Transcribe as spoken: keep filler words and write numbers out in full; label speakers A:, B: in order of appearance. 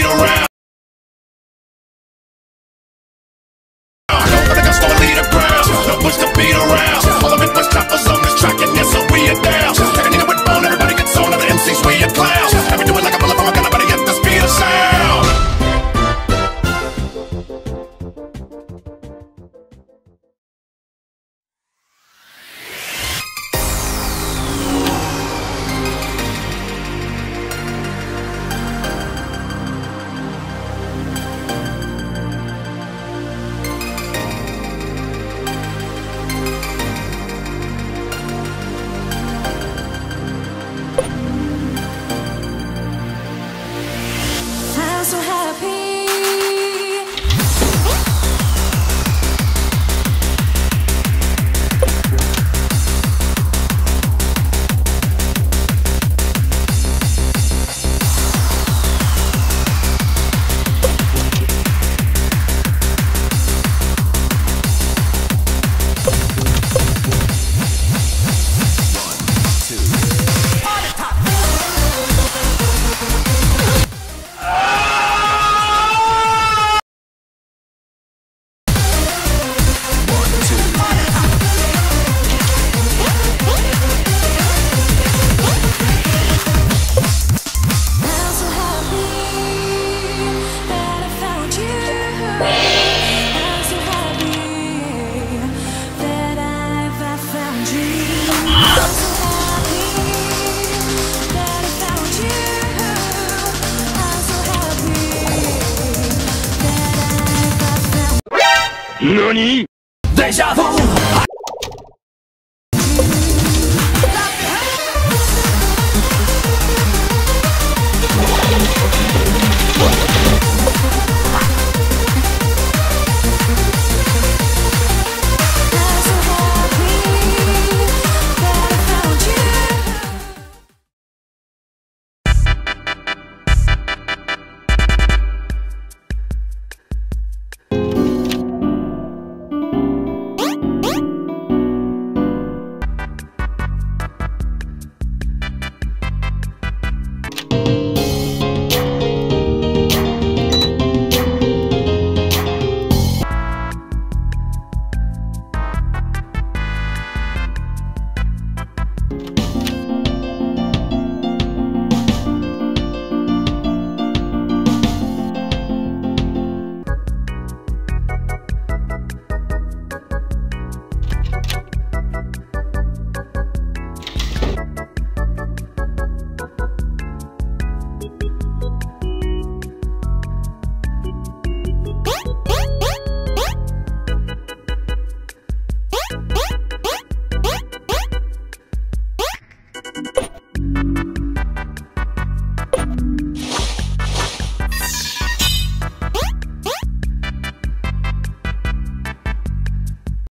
A: around. I don't think I'm slowly to ground. No push the beat around. All of it was choppers on this track, and yes, so we are down. Taking it with bone, everybody gets on. Other M Cs, we are clowns. And we do it like a bullet from a gun, everybody at the speed of sound.
B: NANI?！
A: Deja vu!